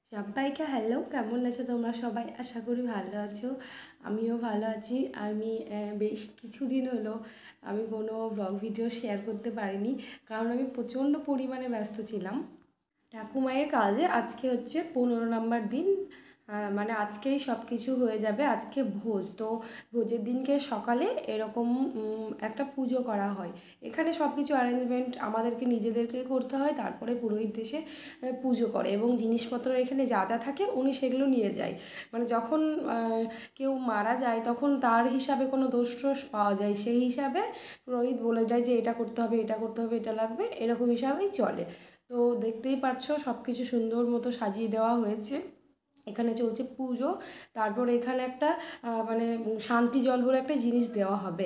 সবাইকে হ্যালো, কেমন আছো তোমরা সবাই? আশা করি ভালো আছো। আমিও ভালো আছি। বেশ কিছুদিন হলো আমি কোনো ব্লগ ভিডিও শেয়ার করতে পারিনি, কারণ আমি প্রচণ্ড পরিমাণে ব্যস্ত ছিলাম ঠাকুমায়ের কাজে। আজকে হচ্ছে 15 নম্বর দিন। মানে আজকেই সব কিছু হয়ে যাবে। আজকে ভোজ, তো ভোজের দিনকে সকালে এরকম একটা পুজো করা হয়। এখানে সব কিছু অ্যারেঞ্জমেন্ট আমাদেরকে নিজেদেরকেই করতে হয়, তারপরে পুরোহিত এসে পুজো করে এবং জিনিসপত্র এখানে যা যা থাকে উনি সেগুলো নিয়ে যায়। মানে যখন কেউ মারা যায় তখন তার হিসাবে কোনো দোষ টোষ পাওয়া যায়, সেই হিসাবে পুরোহিত বলে দেয় যে এটা করতে হবে, এটা করতে হবে, এটা লাগবে, এরকম হিসাবেই চলে। তো দেখতেই পাচ্ছ সব কিছু সুন্দর মতো সাজিয়ে দেওয়া হয়েছে। এখানে চলছে পুজো। তারপর এখানে একটা মানে শান্তি জল বলে একটা জিনিস দেওয়া হবে।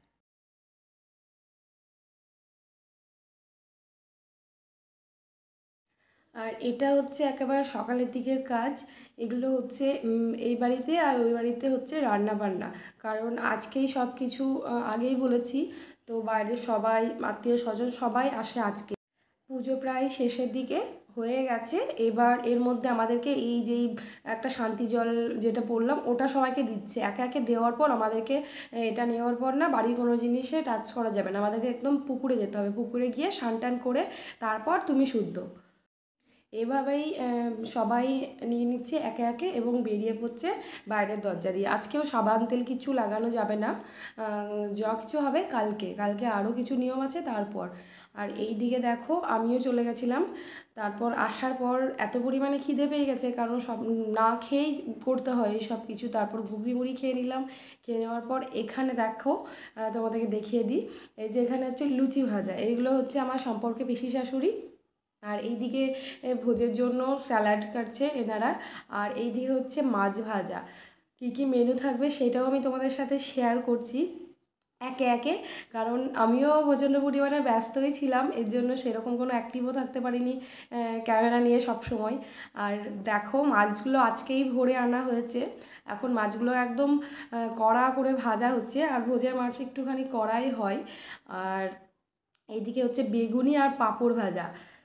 আর এটা হচ্ছে একেবারে সকালের দিকের কাজ। এগুলো হচ্ছে এই বাড়িতে আর ওই বাড়িতে হচ্ছে রান্না বান্না, কারণ আজকেই সব কিছু আগেই বলেছি। তো বাইরের সবাই আত্মীয় স্বজন সবাই আসে আজকে। পুজো প্রায় শেষের দিকে হয়ে গেছে। এবার এর মধ্যে আমাদেরকে এই যেই একটা শান্তি জল যেটা বললাম ওটা সবাইকে দিচ্ছে। একে একে দেওয়ার পর আমাদেরকে এটা নেওয়ার পর না বাড়ির কোনো জিনিসে টাচ করা যাবে না, আমাদেরকে একদম পুকুরে যেতে হবে। পুকুরে গিয়ে স্নান টান করে তারপর তুমি শুদ্ধ। এভাবেই সবাই নিয়ে নিচ্ছে একে একে এবং বেরিয়ে পড়ছে বাইরের দরজা দিয়ে। আজকেও সাবান তেল কিছু লাগানো যাবে না, যা কিছু হবে কালকে। কালকে আরও কিছু নিয়ম আছে তারপর। আর এই দিকে দেখো আমিও চলে গেছিলাম। তারপর আসার পর এত পরিমাণে খিদে পেয়ে গেছে, কারণ সব না খেয়েই করতে হয় এই সব কিছু। তারপর ঘুগনি মুড়ি খেয়ে নিলাম। খেয়ে নেওয়ার পর এখানে দেখো, তোমাদেরকে দেখিয়ে দিই। এই যে এখানে হচ্ছে লুচি ভাজা, এইগুলো হচ্ছে আমার সম্পর্কে পিসি শাশুড়ি। আর এইদিকে ভোজের জন্য স্যালাড কাটছে এনারা। আর এইদিকে হচ্ছে মাছ ভাজা। কী কী মেনু থাকবে সেটাও আমি তোমাদের সাথে শেয়ার করছি একে একে, কারণ আমিও প্রচণ্ড পরিমাণে ব্যস্তই ছিলাম, এর জন্য সেরকম কোনো অ্যাক্টিভও থাকতে পারিনি ক্যামেরা নিয়ে সব সময়। আর দেখো মাছগুলো আজকেই ভোরে আনা হয়েছে। এখন মাছগুলো একদম কড়া করে ভাজা হচ্ছে। আর ভোজের মাছ একটুখানি কড়াই হয়। আর এইদিকে হচ্ছে বেগুনি আর পাঁপড় ভাজা।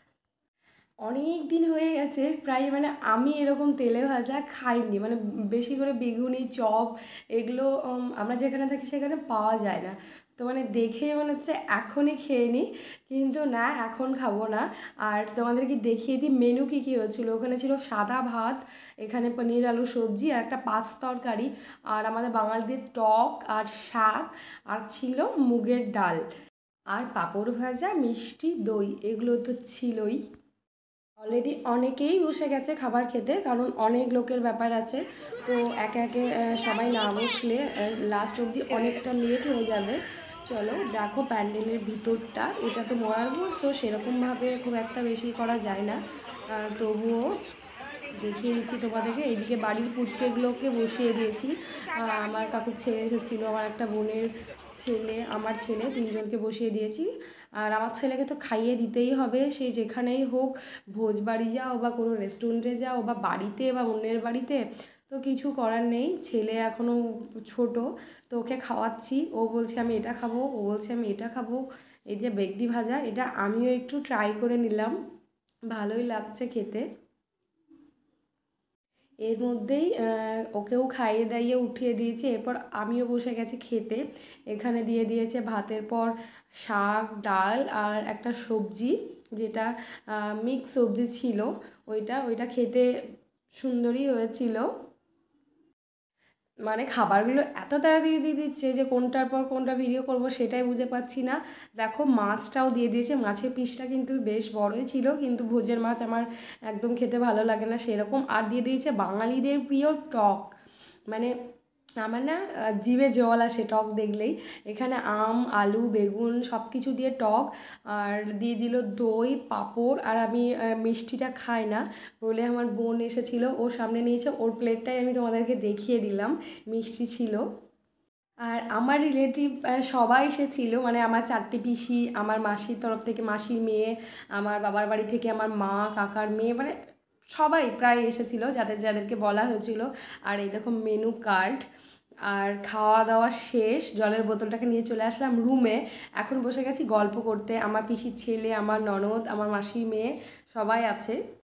অনেক দিন হয়ে গেছে প্রায়, মানে আমি এরকম তেলে ভাজা খাইনি। মানে বেশি করে বেগুনি চপ এগুলো আমরা যেখানে থাকি সেখানে পাওয়া যায় না। তো মানে দেখেই মনে হচ্ছে এখনই খেয়ে নিই, কিন্তু না, এখন খাবো না। আর তোমাদেরকে দেখিয়ে দিই মেনু কী কী হচ্ছিলো। ওখানে ছিল সাদা ভাত, এখানে পনির আলু সবজি আর একটা পাঁচ তরকারি, আর আমাদের বাঙালিদের টক আর শাক, আর ছিল মুগের ডাল, আর পাঁপড় ভাজা, মিষ্টি, দই, এগুলো তো ছিলই। অলরেডি অনেকেই বসে গেছে খাবার খেতে, কারণ অনেক লোকের ব্যাপার আছে। তো একে একে সবাই না বসলে লাস্ট অবধি অনেকটা লেট হয়ে যাবে। চলো দেখো প্যান্ডেলের ভিতরটা। এটা তো মরার ভোজ, তো সেরকমভাবে খুব একটা বেশি করা যায় না, তবুও দেখিয়ে দিচ্ছি তোমাদেরকে। এইদিকে বাড়ির পুচকেগুলোকে বসিয়ে দিয়েছি। আমার কাকুর ছেলে এসেছিলো, আমার একটা বোনের ছেলে, আমার ছেলে, তিনজনকে বসিয়ে দিয়েছি। আর আমার ছেলেকে তো খাইয়ে দিতেই হবে, সে যেখানেই হোক, ভোজ বাড়ি যাও বা কোনো রেস্টুরেন্টে যাও বা বাড়িতে বা অন্যের বাড়িতে, তো কিছু করার নেই। ছেলে এখনও ছোট, তো ওকে খাওয়াচ্ছি। ও বলছে আমি এটা খাবো, ও বলছে আমি এটা খাবো। এই যে বেগনি ভাজা, এটা আমিও একটু ট্রাই করে নিলাম, ভালোই লাগছে খেতে। এর মধ্যেই ওকেও খাইয়ে দাইয়ে উঠিয়ে দিয়েছি। এরপর আমিও বসে গেছি খেতে। এখানে দিয়ে দিয়েছে ভাতের পর শাক, ডাল আর একটা সবজি, যেটা মিক্স সবজি ছিল। ওইটা ওইটা খেতে সুন্দরই হয়েছিল। মানে খাবারগুলো এত তাড়াতাড়ি দিয়ে দিচ্ছে যে কোনটার পর কোনটা ভিডিও করব সেটাই বুঝে পাচ্ছি না। দেখো মাছটাও দিয়ে দিয়েছে। মাছের পিসটা কিন্তু বেশ বড়ই ছিল, কিন্তু ভোজের মাছ আমার একদম খেতে ভালো লাগে না সেরকম। আর দিয়ে দিয়েছে বাঙালিদের প্রিয় টক। মানে আমার না জিভে জল আসে টক দেখলেই। এখানে আম, আলু, বেগুন সব কিছু দিয়ে টক, আর দিয়ে দিল দই, পাঁপড়। আর আমি মিষ্টিটা খাই না বলে আমার বোন এসেছিলো, ও সামনে নিয়েছে, ওর প্লেটটাই আমি তোমাদেরকে দেখিয়ে দিলাম, মিষ্টি ছিল। আর আমার রিলেটিভ সবাই এসেছিলো, মানে আমার চারটে পিসি, আমার মাসির তরফ থেকে মাসির মেয়ে, আমার বাবার বাড়ি থেকে আমার মা, কাকার মেয়ে, মানে সবাই প্রায় এসেছিলো যাদের যাদেরকে বলা হয়েছিল। আর এই দেখো মেনু কার্ড। আর খাওয়া দাওয়া শেষ, জলের বোতলটাকে নিয়ে চলে আসলাম রুমে। এখন বসে গেছি গল্প করতে। আমার পিসির ছেলে, আমার ননদ, আমার মাসির মেয়ে সবাই আছে।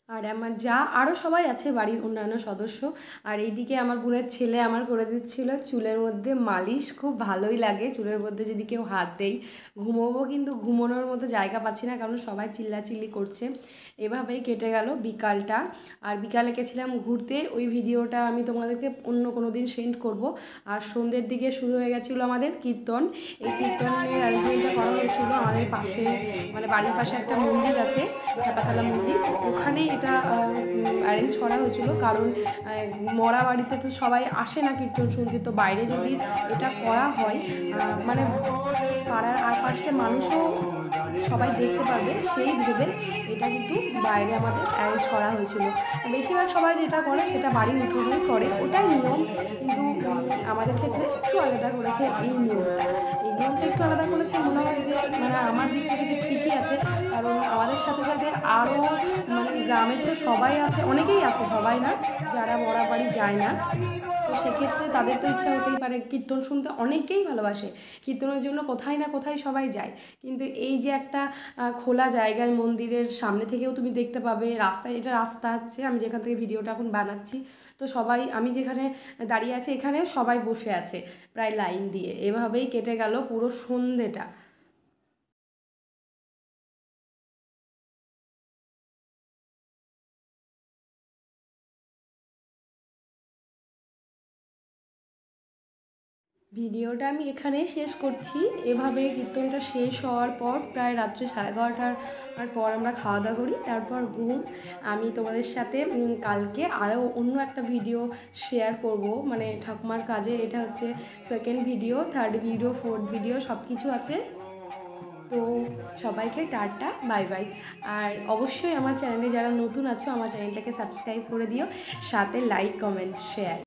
আর আমার যা আরও সবাই আছে বাড়ির অন্যান্য সদস্য। আর এইদিকে আমার বোনের ছেলে আমার করে দিচ্ছিলো চুলের মধ্যে মালিশ। খুব ভালোই লাগে চুলের মধ্যে যদি কেউ হাত দেয়। ঘুমোবো কিন্তু ঘুমোনোর মতো জায়গা পাচ্ছি না, কারণ সবাই চিল্লাচিল্লি করছে। এভাবেই কেটে গেল বিকালটা। আর বিকালে গেছিলাম ঘুরতে, ওই ভিডিওটা আমি তোমাদেরকে অন্য কোনো দিন সেন্ড করব। আর সন্ধ্যের দিকে শুরু হয়ে গেছিলো আমাদের কীর্তন। এই কীর্তনের অ্যারেঞ্জমেন্টটা করা হয়েছিল আমাদের পাশে, মানে বাড়ির পাশে একটা মন্দির আছে, খ্যাপাতলা মন্দির, ওখানেই এটা অ্যারেঞ্জ করা হয়েছিল। কারণ মরা বাড়িতে তো সবাই আসে না কীর্তন শুনতে, তো বাইরে যদি এটা করা হয় মানে পাড়ার আর পাঁচটা মানুষও সবাই দেখতে পারবে, সেই ভেবে এটা কিন্তু বাইরে আমাদের অ্যারেঞ্জ করা হয়েছিল। বেশিরভাগ সবাই যেটা করে সেটা বাড়ির উঠোনেই করে, ওটাই নিয়ম। কিন্তু আমাদের ক্ষেত্রে একটু আলাদা করেছে এই নিয়মটা একটু আলাদা করেছে। মনে হয় যে মানে আমার দিক থেকে যে ঠিকই আছে, কারণ আমাদের সাথে সাথে আরও মানে গ্রামের তো সবাই আছে, অনেকেই আছে, সবাই না, যারা মরা বাড়ি যায় না, তো সেক্ষেত্রে তাদের তো ইচ্ছা হতেই পারে। কীর্তন শুনতে অনেকেই ভালোবাসে, কীর্তনের জন্য কোথায় না কোথায় সবাই যায়। কিন্তু এই যে একটা খোলা জায়গায় মন্দিরের সামনে থেকেও তুমি দেখতে পাবে, রাস্তায়, এটা রাস্তা হচ্ছে আমি যেখান থেকে ভিডিওটা এখন বানাচ্ছি, তো সবাই, আমি যেখানে দাঁড়িয়ে আছি এখানেও সবাই বসে আছে প্রায় লাইন দিয়ে। এভাবেই কেটে গেল পুরো সন্ধেটা। ভিডিওটা আমি এখানেই শেষ করছি। এভাবে কীর্তনটা শেষ হওয়ার পর প্রায় রাত্রে 11:30 পর আমরা খাওয়া দাওয়া করি, তারপর ঘুম। আমি তোমাদের সাথে কালকে আরও অন্য একটা ভিডিও শেয়ার করব, মানে ঠাকুমার কাজে। এটা হচ্ছে second video, third video, fourth video, সব কিছু আছে। তো সবাইকে টাটা, বাই বাই। আর অবশ্যই আমার চ্যানেলে যারা নতুন আছো আমার চ্যানেলটাকে সাবস্ক্রাইব করে দিও, সাথে লাইক, কমেন্ট, শেয়ার।